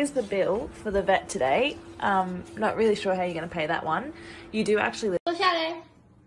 here's the bill for the vet today. Not really sure how you're going to pay that one. You do actually live. 坐下来。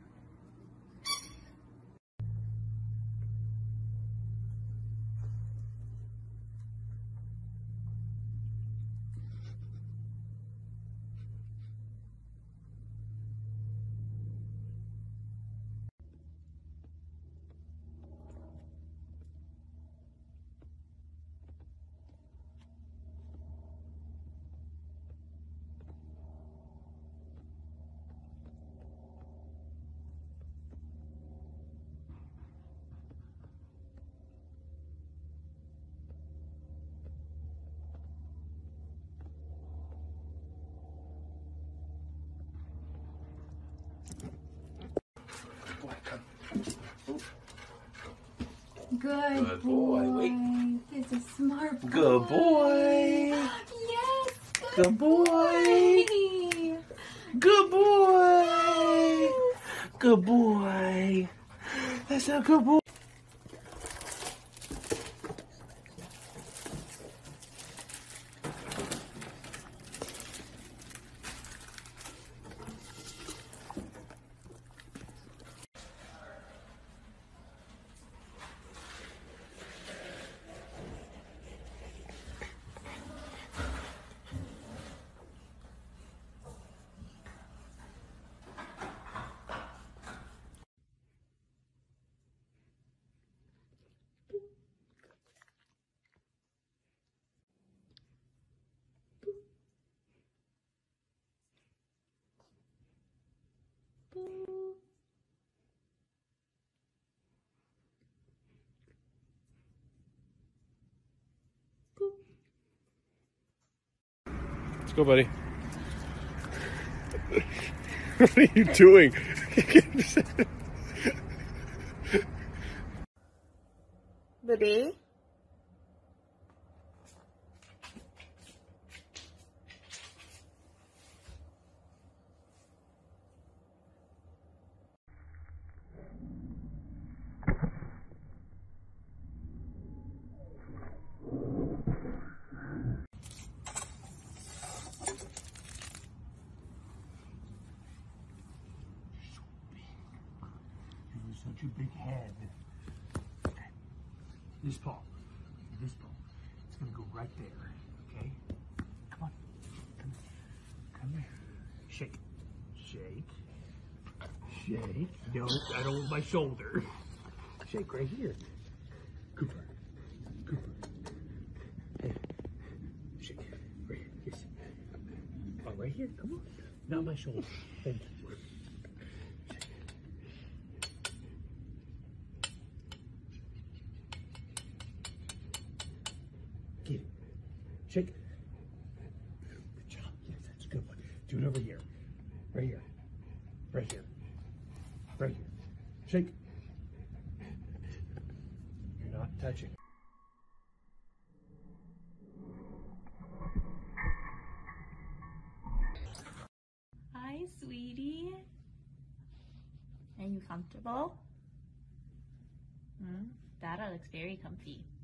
Good boy. Wait. He's a smart boy. Good boy. Yes. Good boy. Good boy. Good boy. That's a good boy. Let's go, buddy. What are you doing? Baby? Such a big head. Okay. This paw. This paw. It's gonna go right there. Okay? Come on. Come here. Shake. Shake. Shake. No, I don't want my shoulder. Shake right here. Cooper. Cooper. Hey. Shake. Right here. Yes. Oh, right here. Come on. Not my shoulder. Thank you. Get it. Shake. Good job. Yes, that's a good one. Do it over here. Right here. Right here. Right here. Shake. You're not touching. Hi, sweetie. Are you comfortable? Dada looks very comfy.